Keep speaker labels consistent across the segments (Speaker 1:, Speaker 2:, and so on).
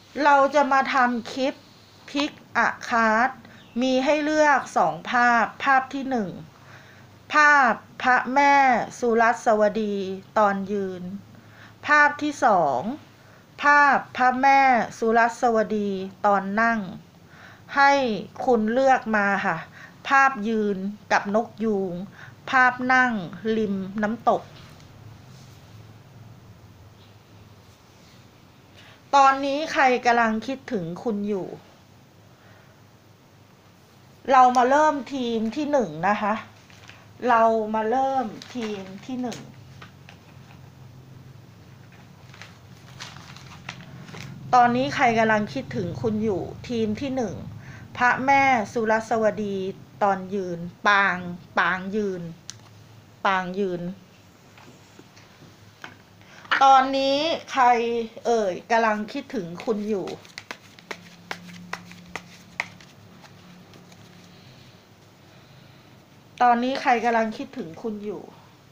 Speaker 1: เราจะมาทำคลิปพิกอะคาร์ดมีให้เลือก2 ภาพ ภาพที่1ภาพพระแม่สุรัสวดีตอนยืน ภาพที่2ภาพพระแม่สุรัสวดีตอนนั่ง ให้คุณเลือกมาค่ะ ภาพยืนกับนกยูง ภาพนั่งริมน้ำตก ตอนนี้ใครกำลังคิดถึงคุณอยู่ เรามาเริ่มทีมที่1นะคะ เรามาเริ่มทีมที่1ตอนนี้ใครกำลังคิดถึงคุณอยู่ ทีมที่1พระแม่สุรัสวดีตอนยืน ปางยืน ตอนนี้ใครกำลังคิดถึงคุณอยู่ ตอนนี้ใครกำลังคิดถึงคุณอยู่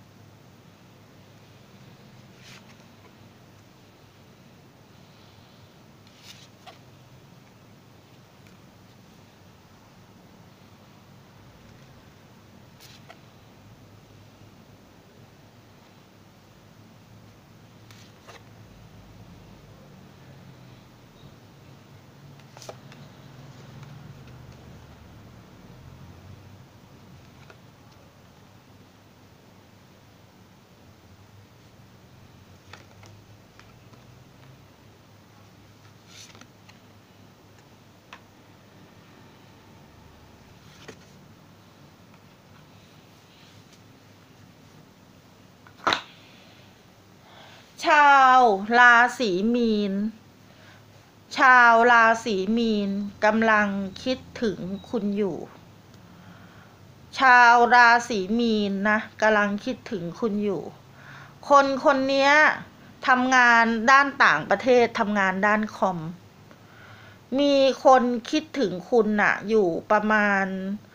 Speaker 1: ชาวราศีมีน ชาวราศีมีนกำลังคิดถึงคุณอยู่ ชาวราศีมีนนะกำลังคิดถึงคุณอยู่ คนนี้ทำงานด้านต่างประเทศทำงานด้านคอม มีคนคิดถึงคุณน่ะอยู่ประมาณ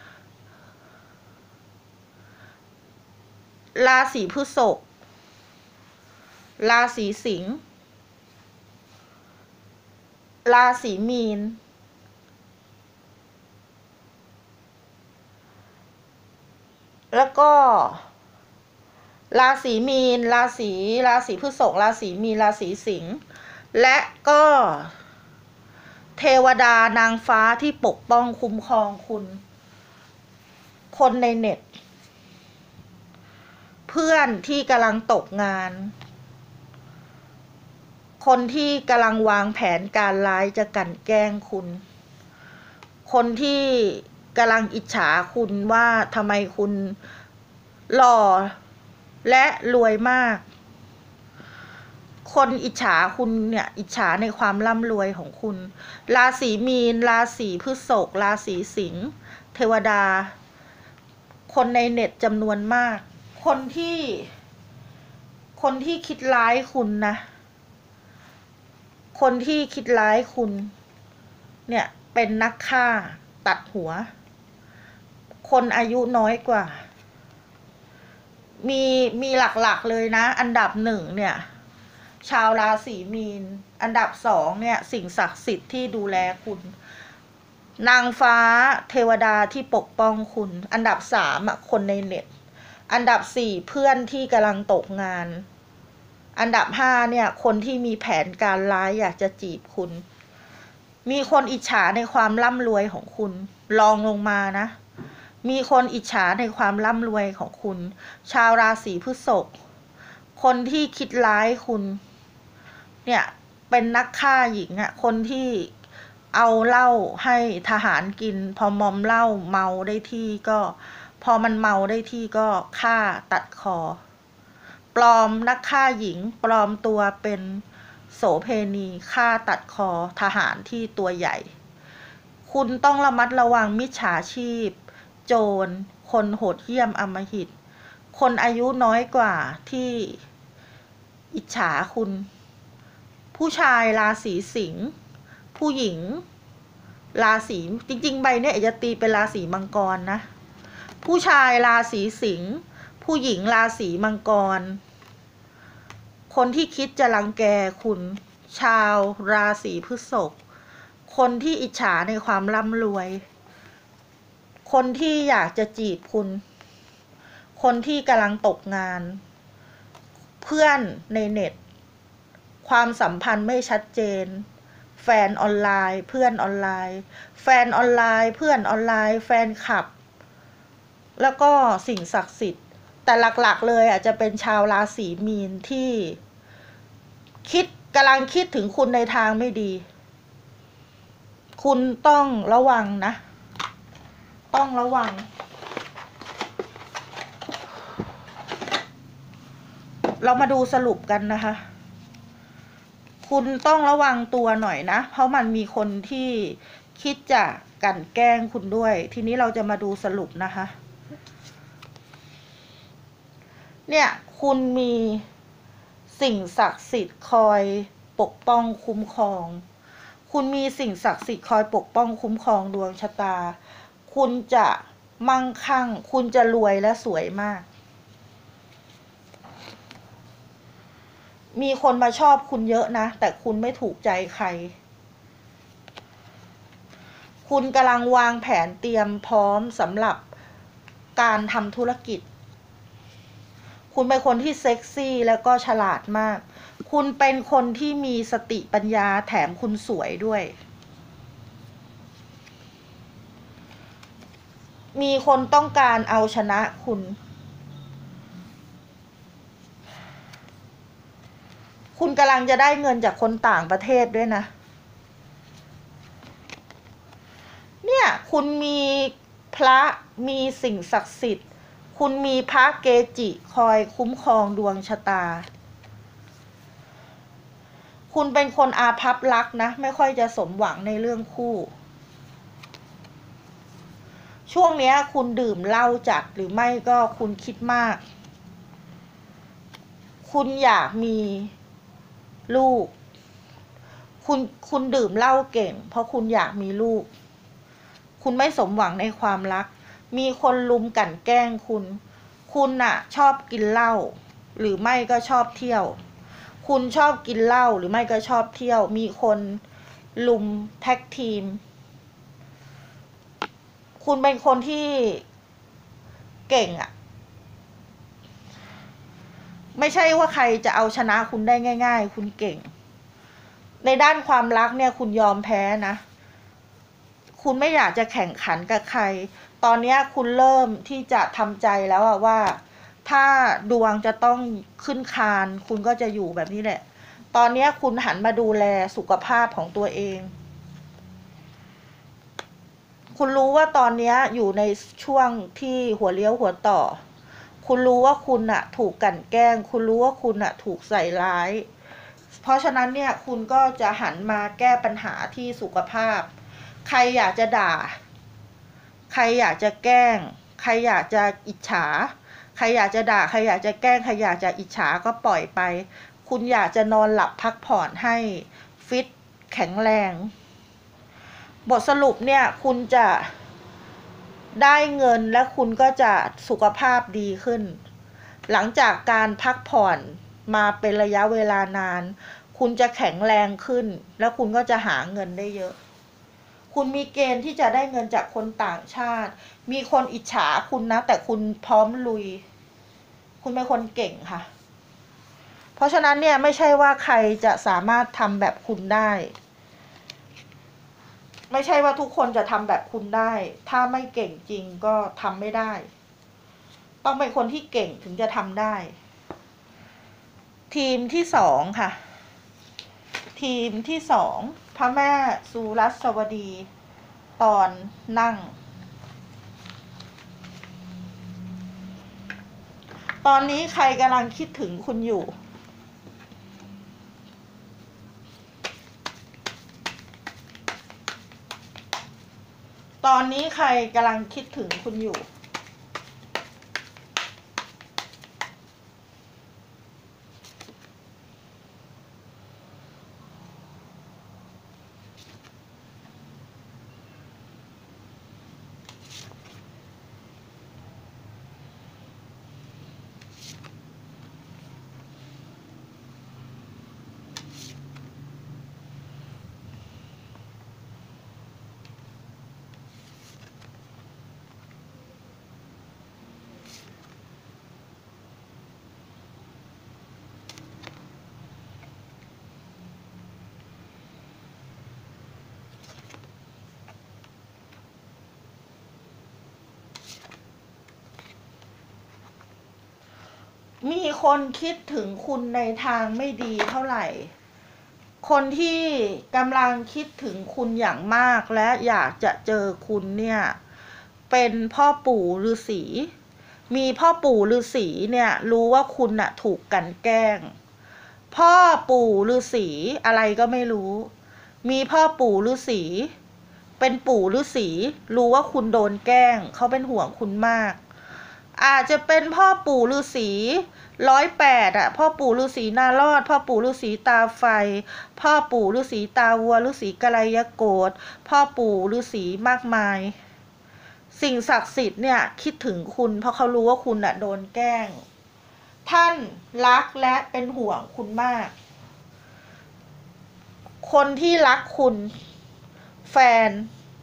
Speaker 1: ราศีพฤษภราศีสิงห์ราศีมีนแล้วก็ราศีมีนราศีพฤษภราศีมีนราศีสิงห์และก็เทวดานางฟ้าที่ปกป้องคุ้มครองคุณ คนในเน็ต เพื่อนที่กำลังตกงาน คนที่กำลังวางแผนการร้ายจะกลั่นแกล้งคุณ คนที่กำลังอิจฉาคุณว่าทำไมคุณหล่อและรวยมาก คนอิจฉาคุณเนี่ยอิจฉาในความร่ำรวยของคุณ ราศีมีนราศีพฤษภราศีสิงห์เทวดา คนในเน็ตจำนวนมาก คนที่คิดร้ายคุณนะคนที่คิดร้ายคุณเนี่ยเป็นนักฆ่าตัดหัว คนอายุน้อยกว่า มีหลักๆเลยนะอันดับ1เนี่ยชาวราศีมีนอันดับ2เนี่ยสิ่งศักดิ์สิทธิ์ที่ดูแลคุณนางฟ้าเทวดาที่ปกป้องคุณอันดับ3คนในเน็ตอันดับ4เพื่อนที่กำลังตกงานอันดับ5เนี่ยคนที่มีแผนการร้ายอยากจะจีบคุณมีคนอิจฉาในความร่ำรวยของคุณลองลงมานะมีคนอิจฉาในความร่ำรวยของคุณชาวราศีพฤษภคนที่คิดร้ายคุณเนี่ยเป็นนักฆ่าหญิงคนที่เอาเหล้าให้ทหารกินพอมอมเหล้าเมาได้ที่ก็พอมันเมาได้ที่ก็ฆ่าตัดคอปลอมนักฆ่าหญิงปลอมตัวเป็นโสเภณีฆ่าตัดคอทหารที่ตัวใหญ่คุณต้องระมัดระวังมิจฉาชีพโจรคนโหดเหี้ยมอำมหิตคนอายุน้อยกว่าที่อิจฉาคุณผู้ชายราศีสิงห์ผู้หญิงราศีจริงๆใบเนี่ยจะตีเป็นราศีมังกรนะผู้ชายราศีสิงห์ผู้หญิงราศีมังกรคนที่คิดจะรังแกคุณชาวราศีพฤษภคนที่อิจฉาในความร่ำรวยคนที่อยากจะจีบคุณคนที่กำลังตกงานเพื่อนในเน็ตความสัมพันธ์ไม่ชัดเจนแฟนออนไลน์เพื่อนออนไลน์แฟนออนไลน์เพื่อนออนไลน์แฟนคลับแล้วก็สิ่งศักดิ์สิทธิ์แต่หลักๆเลยอาจจะเป็นชาวราศีมีนที่กำลังคิดถึงคุณในทางไม่ดีคุณต้องระวังนะต้องระวังเรามาดูสรุปกันนะคะคุณต้องระวังตัวหน่อยนะเพราะมันมีคนที่คิดจะกลั่นแกล้งคุณด้วยทีนี้เราจะมาดูสรุปนะคะเนี่ยคุณมีสิ่งศักดิ์สิทธิ์คอยปกป้องคุ้มครองคุณมีสิ่งศักดิ์สิทธิ์คอยปกป้องคุ้มครองดวงชะตาคุณจะมั่งคั่งคุณจะรวยและสวยมากมีคนมาชอบคุณเยอะนะแต่คุณไม่ถูกใจใครคุณกำลังวางแผนเตรียมพร้อมสำหรับการทำธุรกิจคุณเป็นคนที่เซ็กซี่แล้วก็ฉลาดมากคุณเป็นคนที่มีสติปัญญาแถมคุณสวยด้วยมีคนต้องการเอาชนะคุณกำลังจะได้เงินจากคนต่างประเทศด้วยนะเนี่ยคุณมีพระมีสิ่งศักดิ์สิทธิ์คุณมีพระเกจิคอยคุ้มครองดวงชะตาคุณเป็นคนอาภัพรักนะไม่ค่อยจะสมหวังในเรื่องคู่ช่วงนี้คุณดื่มเหล้าจัดหรือไม่ก็คุณคิดมากคุณอยากมีลูกคุณดื่มเหล้าเก่งเพราะคุณอยากมีลูกคุณไม่สมหวังในความรักมีคนลุมกลั่นแกล้งคุณน่ะชอบกินเหล้าหรือไม่ก็ชอบเที่ยวคุณชอบกินเหล้าหรือไม่ก็ชอบเที่ยวมีคนลุมแท็กทีมคุณเป็นคนที่เก่งอ่ะไม่ใช่ว่าใครจะเอาชนะคุณได้ง่ายๆคุณเก่งในด้านความรักเนี่ยคุณยอมแพ้นะคุณไม่อยากจะแข่งขันกับใครตอนนี้คุณเริ่มที่จะทำใจแล้วว่าถ้าดวงจะต้องขึ้นคานคุณก็จะอยู่แบบนี้แหละตอนนี้คุณหันมาดูแลสุขภาพของตัวเองคุณรู้ว่าตอนนี้อยู่ในช่วงที่หัวเลี้ยวหัวต่อคุณรู้ว่าคุณอะถูกกลั่นแกล้งคุณรู้ว่าคุณอะถูกใส่ร้ายเพราะฉะนั้นเนี่ยคุณก็จะหันมาแก้ปัญหาที่สุขภาพใครอยากจะด่าใครอยากจะแกล้งใครอยากจะอิจฉาใครอยากจะด่าใครอยากจะแกล้งใครอยากจะอิจฉาก็ปล่อยไปคุณอยากจะนอนหลับพักผ่อนให้ฟิตแข็งแรงบทสรุปเนี่ยคุณจะได้เงินและคุณก็จะสุขภาพดีขึ้นหลังจากการพักผ่อนมาเป็นระยะเวลานานคุณจะแข็งแรงขึ้นแล้วคุณก็จะหาเงินได้เยอะคุณมีเกณฑ์ที่จะได้เงินจากคนต่างชาติมีคนอิจฉาคุณนะแต่คุณพร้อมลุยคุณเป็นคนเก่งค่ะเพราะฉะนั้นเนี่ยไม่ใช่ว่าใครจะสามารถทำแบบคุณได้ไม่ใช่ว่าทุกคนจะทำแบบคุณได้ถ้าไม่เก่งจริงก็ทำไม่ได้ต้องเป็นคนที่เก่งถึงจะทำได้ทีมที่สองค่ะทีมที่สองพระแม่สุรัสวดีตอนนั่งตอนนี้ใครกำลังคิดถึงคุณอยู่ตอนนี้ใครกำลังคิดถึงคุณอยู่มีคนคิดถึงคุณในทางไม่ดีเท่าไหร่ คนที่กำลังคิดถึงคุณอย่างมากและอยากจะเจอคุณเนี่ยเป็นพ่อปู่ฤาษีมีพ่อปู่ฤาษีเนี่ยรู้ว่าคุณน่ะถูกกลั่นแกล้งพ่อปู่ฤาษีอะไรก็ไม่รู้มีพ่อปู่ฤาษีเป็นปู่ฤาษีรู้ว่าคุณโดนแกล้งเขาเป็นห่วงคุณมากอาจจะเป็นพ่อปู่ฤาษี108อ่ะพ่อปู่ฤาษีนารอดพ่อปู่ฤาษีตาไฟพ่อปู่ฤาษีตาวัวฤาษีกัลยโกฏพ่อปู่ฤาษีมากมายสิ่งศักดิ์สิทธิ์เนี่ยคิดถึงคุณเพราะเขารู้ว่าคุณน่ะโดนแกล้งท่านรักและเป็นห่วงคุณมากคนที่รักคุณแฟน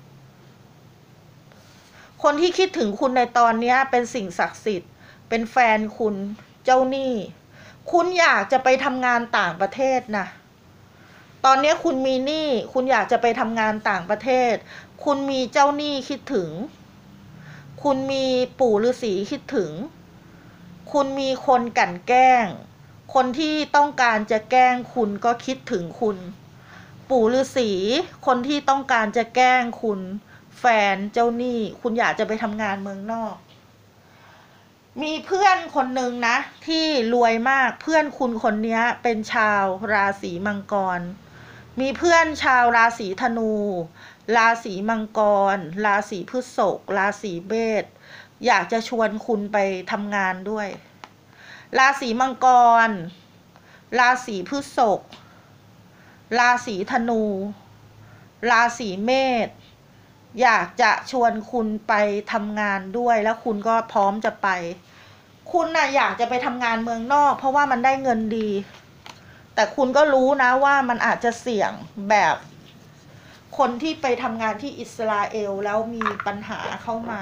Speaker 1: คนที่คิดถึงคุณในตอนนี้เป็นสิ่งศักดิ์สิทธิ์เป็นแฟนคุณเจ้าหนี้คุณอยากจะไปทำงานต่างประเทศนะตอนนี้คุณมีหนี้คุณอยากจะไปทำงานต่างประเทศคุณมีเจ้าหนี้คิดถึงคุณมีปู่ฤาษีคิดถึงคุณมีคนกลั่นแกล้งคนที่ต้องการจะแกล้งคุณก็คิดถึงคุณปู่ฤาษีคนที่ต้องการจะแกล้งคุณแฟนเจ้าหนี้คุณอยากจะไปทำงานเมืองนอกมีเพื่อนคนหนึ่งนะที่รวยมากเพื่อนคุณคนนี้เป็นชาวราศีมังกรมีเพื่อนชาวราศีธนูราศีมังกรราศีพฤษภราศีเมษอยากจะชวนคุณไปทำงานด้วยราศีมังกรราศีพฤษภราศีธนูราศีเมษอยากจะชวนคุณไปทำงานด้วยแล้วคุณก็พร้อมจะไปคุณน่ะอยากจะไปทำงานเมืองนอกเพราะว่ามันได้เงินดีแต่คุณก็รู้นะว่ามันอาจจะเสี่ยงแบบคนที่ไปทำงานที่อิสราเอลแล้วมีปัญหาเข้ามา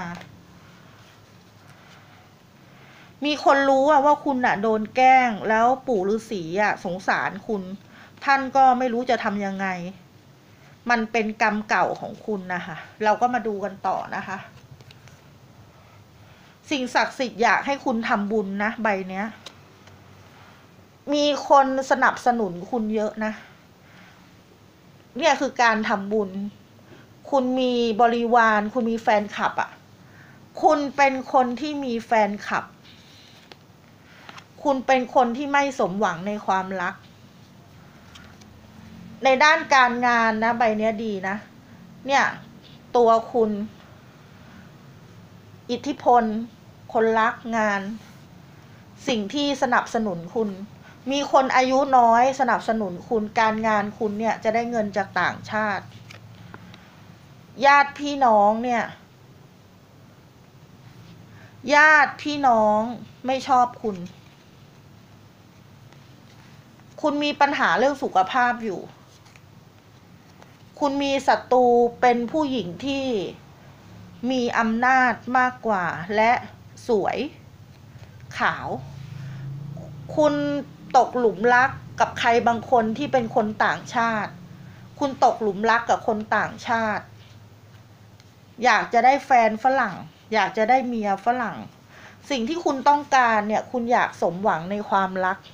Speaker 1: มีคนรู้ว่าคุณน่ะโดนแกล้งแล้วปู่ฤาษีสงสารคุณท่านก็ไม่รู้จะทำยังไงมันเป็นกรรมเก่าของคุณนะคะเราก็มาดูกันต่อนะคะสิ่งศักดิ์สิทธิ์อยากให้คุณทำบุญนะใบเนี้ยมีคนสนับสนุนคุณเยอะนะเนี่ยคือการทำบุญคุณมีบริวารคุณมีแฟนคลับคุณเป็นคนที่มีแฟนคลับคุณเป็นคนที่ไม่สมหวังในความรักในด้านการงานนะใบเนี้ยดีนะเนี่ยตัวคุณอิทธิพลคนรักงานสิ่งที่สนับสนุนคุณมีคนอายุน้อยสนับสนุนคุณการงานคุณเนี่ยจะได้เงินจากต่างชาติญาติพี่น้องเนี่ยญาติพี่น้องไม่ชอบคุณคุณมีปัญหาเรื่องสุขภาพอยู่คุณมีศัตรูเป็นผู้หญิงที่มีอำนาจมากกว่าและสวยขาวคุณตกหลุมรักกับใครบางคนที่เป็นคนต่างชาติคุณตกหลุมรักกับคนต่างชาติอยากจะได้แฟนฝรั่งอยากจะได้เมียฝรั่งสิ่งที่คุณต้องการเนี่ยคุณอยากสมหวังในความรัก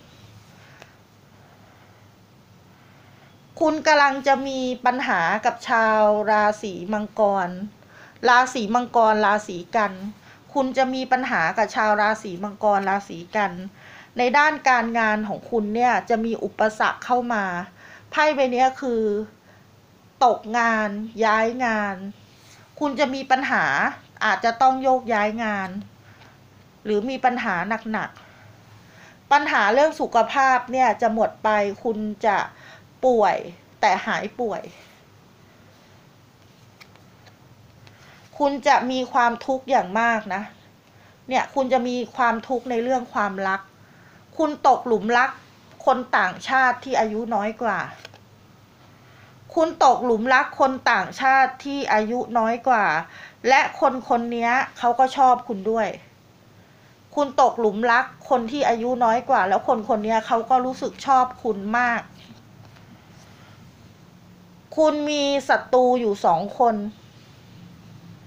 Speaker 1: คุณกำลังจะมีปัญหากับชาวราศีมังกรราศีมังกรราศีกันคุณจะมีปัญหากับชาวราศีมังกรราศีกันในด้านการงานของคุณเนี่ยจะมีอุปสรรคเข้ามาไพ่ใบนี้คือตกงานย้ายงานคุณจะมีปัญหาอาจจะต้องโยกย้ายงานหรือมีปัญหาหนักๆปัญหาเรื่องสุขภาพเนี่ยจะหมดไปคุณจะป่วยแต่หายป่วยคุณจะมีความทุกข์อย่างมากนะเนี่ยคุณจะมีความทุกข์ในเรื่องความรักคุณตกหลุมรักคนต่างชาติที่อายุน้อยกว่าคุณตกหลุมรักคนต่างชาติที่อายุน้อยกว่าและคนคนนี้เขาก็ชอบคุณด้วยคุณตกหลุมรักคนที่อายุน้อยกว่าแล้วคนคนนี้เขาก็รู้สึกชอบคุณมากคุณมีศัตรูอยู่2 คน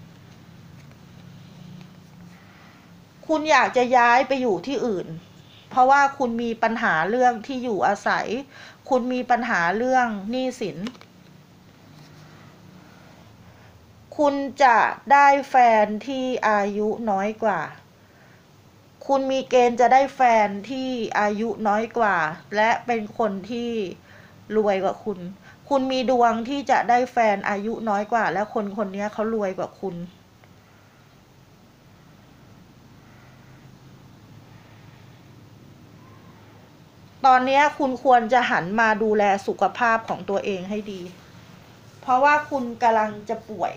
Speaker 1: คุณอยากจะย้ายไปอยู่ที่อื่นเพราะว่าคุณมีปัญหาเรื่องที่อยู่อาศัย คุณมีปัญหาเรื่องหนี้สิน คุณจะได้แฟนที่อายุน้อยกว่า คุณมีเกณฑ์จะได้แฟนที่อายุน้อยกว่า และเป็นคนที่รวยกว่าคุณ คุณมีดวงที่จะได้แฟนอายุน้อยกว่า และคนคนนี้เขารวยกว่าคุณ ตอนนี้คุณควรจะหันมาดูแลสุขภาพของตัวเองให้ดี เพราะว่าคุณกำลังจะป่วย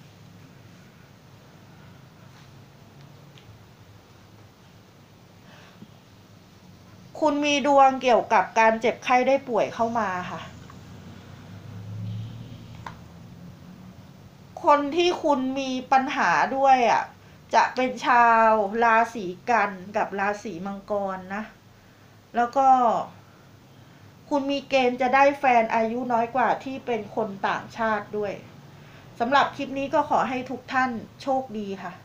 Speaker 1: คุณมีดวงเกี่ยวกับการเจ็บไข้ได้ป่วยเข้ามาค่ะ คนที่คุณมีปัญหาด้วยอ่ะ จะเป็นชาวราศีกันกับราศีมังกรนะ แล้วก็ คุณมีเกณฑ์จะได้แฟนอายุน้อยกว่าที่เป็นคนต่างชาติด้วย สำหรับคลิปนี้ก็ขอให้ทุกท่านโชคดีค่ะ